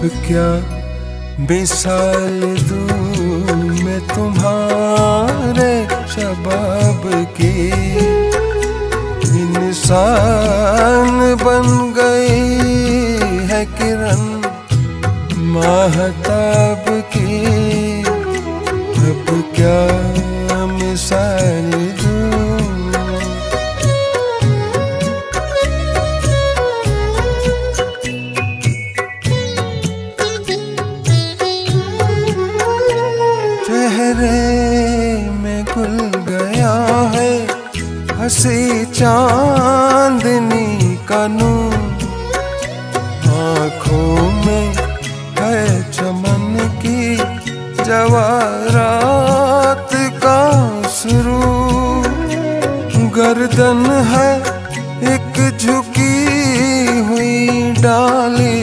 क्या मिसाल दूं मैं तुम्हारे शबाब की। इंसान बन गई है किरण माहताब की। अब क्या मिसाल दूं। चेहरे में घुल गया है हंसी चांदनी का नूर। आँखों में है चमन की जवारात का सुरूर। गर्दन है एक झुकी हुई डाली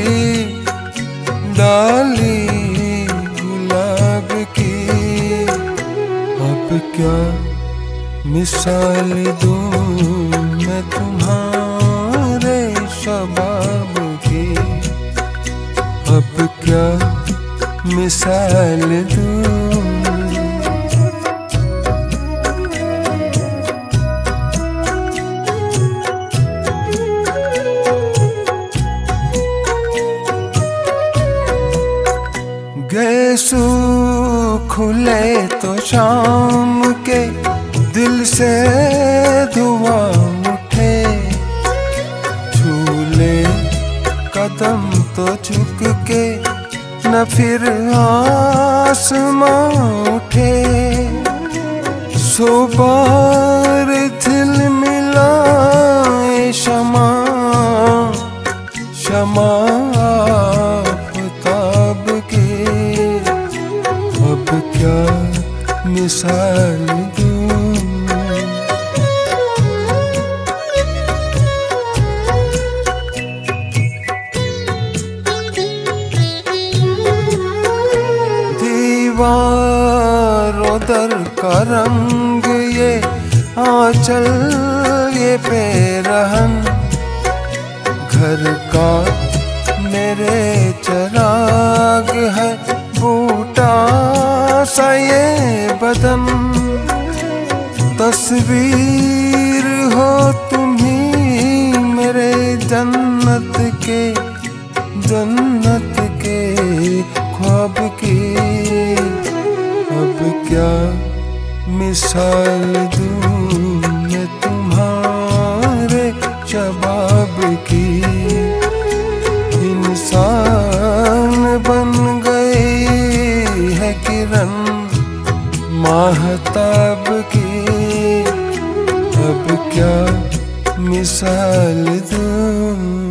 डाली गुलाब की। अब क्या मिसाल दूं मैं तुम्हारे शबाब की। अब क्या मिसाल दूं। गेसू खुले तो शाम के दिल से धुआं उठे। झूले कदम तो झुक के न फिर आसमां उठे। सो बार दिल मिलाए शमा शमा आफताब की। अब क्या मिसाल दूं। दीवारों दर का रंग ये आंचल ये पेरहन। घर का मेरे चराग है बूटा सा ये बदन। तस्वीर हो तुम्ही मेरे जन्नत के ख्वाब की। अब क्या मिसाल दूं मैं तुम्हारे शबाब की। इंसान बन गई है किरण माहताब की। अब क्या मिसाल दूं।